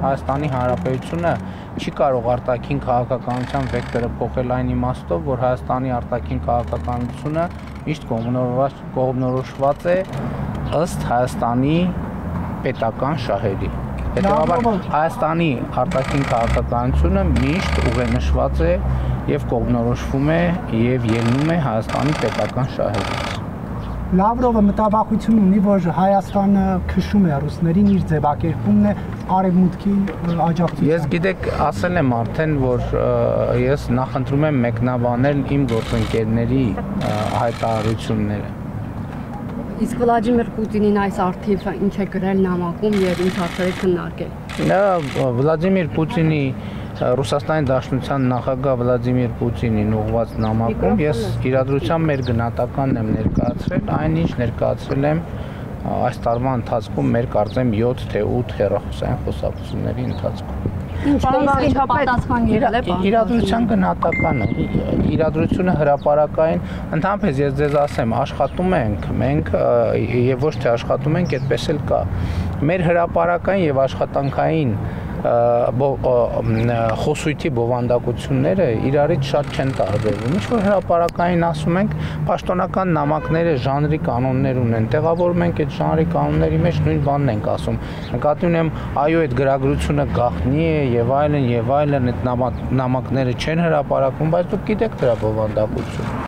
Հայաստանի Հանրապետությունը չի կարող արտաքին քաղաքականության վեկտորը փոխել այն իմաստով, որ Հայաստանի արտաքին քաղաքականությունը միշտ կողմնորոշված է ըստ Հայաստանի պետական շահերի։ Հետևաբար Հայաստանի արտաքին քաղաքականությունը միշտ ուղենշված է եւ կողմնորոշվում է եւ ելնում է Հայաստանի պետական շահերից։ Լավրովը մտավախություն ունի, որ Հայաստանը քշում է ռուսներին, իր ձևակերպումն է արևմուտքի աջակցությամբ։ Ես գիտեք, ասել եմ արդեն, որ ես նախընտրում եմ մեկնաբանել իմ գործընկերների հայտարարությունները։ Իսկ Վլադիմիր Պուտինին այս արդիվը ինչ է գրել նամակում եւ ինչ հարցեր է քննարկել։ Վլադիմիր Պուտինի Ռուսաստանի Դաշնության նախագահ Վլադիմիր Պուտինին ուղղված նամակում ես իրադրության մեր գնահատականն եմ ներկայացրել, այնինչ ներկայացրել եմ այս տարվա ընթացքում մեր կարծեմ 7 թե 8 հեռախոսային խոսակցությունների ընթացքում։ Ինչ պատասխան եղել է իրադրության գնահատականը, իրադրությունը հրապարակային, ընդհանրապես ես ձեզ ասեմ, աշխատում ենք մենք եւ ոչ թե աշխատում ենք, այդպես էլ կա։ Մեր հրապարակային եւ աշխատանքային խոսույթի բովանդակությունները իրարից շատ չեն տարբերվում։ Ինչ որ հրապարակային ասում ենք, պաշտոնական նամակները ժանրի կանոններ ունեն, տեղավորում ենք այդ ժանրի կանոնների մեջ նույն բանն ենք ասում։ Նկատի ունեմ, այո, այդ գրագրությունը գաղտնի է եւ այլն, այդ նամակները չեն հրապարակվում, բայց դուք գիտեք դրա բովանդակությունը։